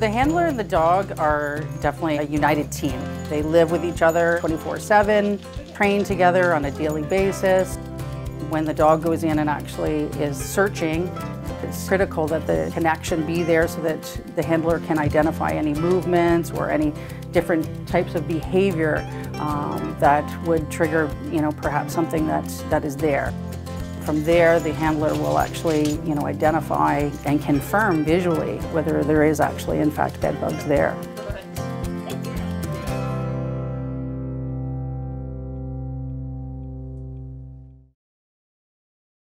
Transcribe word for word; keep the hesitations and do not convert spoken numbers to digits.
The handler and the dog are definitely a united team. They live with each other twenty-four seven, train together on a daily basis. When the dog goes in and actually is searching, it's critical that the connection be there so that the handler can identify any movements or any different types of behavior um, that would trigger, you know, perhaps something that, that is there. From there, the handler will actually, you know, identify and confirm visually whether there is actually, in fact, bed bugs there.